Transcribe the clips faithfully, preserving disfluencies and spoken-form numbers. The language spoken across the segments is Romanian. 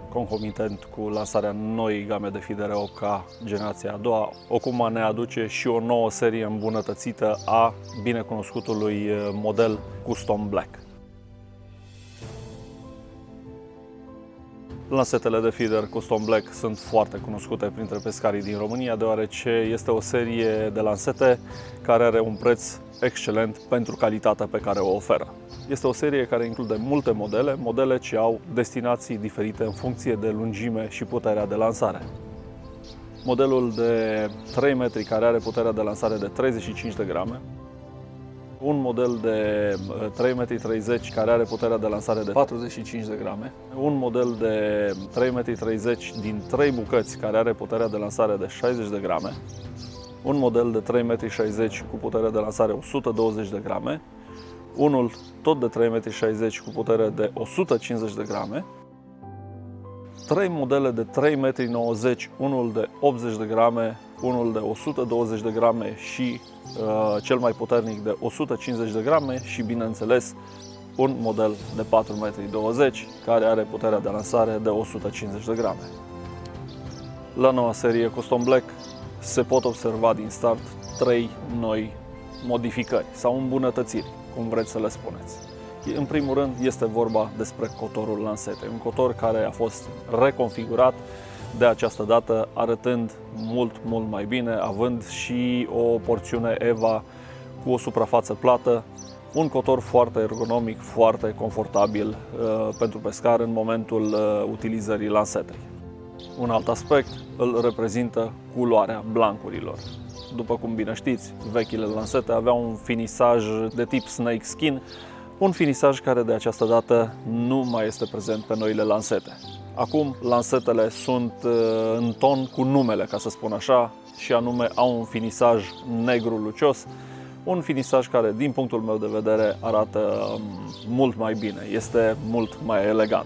concomitent cu lansarea noii game de feedere opt K generația a doua, Okuma ne aduce și o nouă serie îmbunătățită a binecunoscutului model Custom Black. Lansetele de feeder Custom Black sunt foarte cunoscute printre pescarii din România, deoarece este o serie de lansete care are un preț excelent pentru calitatea pe care o oferă. Este o serie care include multe modele, modele ce au destinații diferite în funcție de lungime și puterea de lansare. Modelul de trei metri care are puterea de lansare de treizeci și cinci de grame, un model de trei metri treizeci care are puterea de lansare de patruzeci și cinci de grame, un model de trei metri treizeci din trei bucăți care are puterea de lansare de șaizeci de grame, un model de trei metri șaizeci cu putere de lansare o sută douăzeci de grame, unul tot de trei metri șaizeci cu putere de o sută cincizeci de grame, trei modele de trei metri nouăzeci, unul de optzeci de grame, unul de o sută douăzeci de grame și uh, cel mai puternic de o sută cincizeci de grame și, bineînțeles, un model de patru metri douăzeci care are puterea de lansare de o sută cincizeci de grame. La noua serie Custom Black se pot observa din start trei noi modificări sau îmbunătățiri, cum vreți să le spuneți. În primul rând este vorba despre cotorul lansetei, un cotor care a fost reconfigurat de această dată, arătând mult, mult mai bine, având și o porțiune EVA cu o suprafață plată, un cotor foarte ergonomic, foarte confortabil uh, pentru pescar în momentul uh, utilizării lansetei. Un alt aspect îl reprezintă culoarea blancurilor. După cum bine știți, vechile lansete aveau un finisaj de tip snake skin, un finisaj care de această dată nu mai este prezent pe noile lansete. Acum lansetele sunt în ton cu numele, ca să spun așa, și anume au un finisaj negru lucios, un finisaj care, din punctul meu de vedere, arată mult mai bine, este mult mai elegant.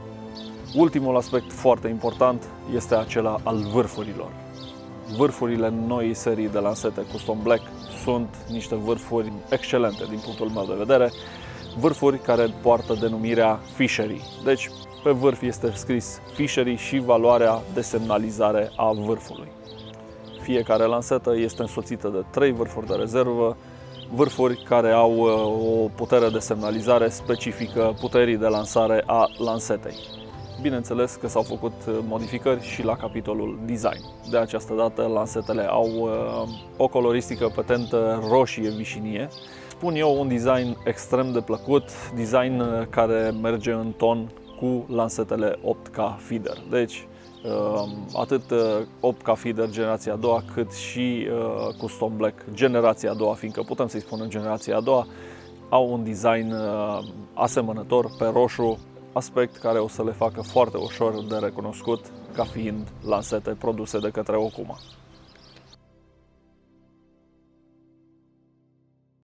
Ultimul aspect foarte important este acela al vârfurilor. Vârfurile noii serii de lansete Custom Black sunt niște vârfuri excelente din punctul meu de vedere, vârfuri care poartă denumirea Fishery. Deci, pe vârf este scris Fishery și valoarea de semnalizare a vârfului. Fiecare lansetă este însoțită de trei vârfuri de rezervă, vârfuri care au o putere de semnalizare specifică puterii de lansare a lansetei. Bineînțeles că s-au făcut modificări și la capitolul design. De această dată lansetele au o coloristică pe tentă roșie-vișinie. Spun eu, un design extrem de plăcut, design care merge în ton cu lansetele opt K feeder. Deci atât opt K feeder generația a doua, cât și Custom Black generația a doua, fiindcă putem să-i spunem generația a doua, au un design asemănător pe roșu, aspect care o să le facă foarte ușor de recunoscut ca fiind lansete produse de către Okuma.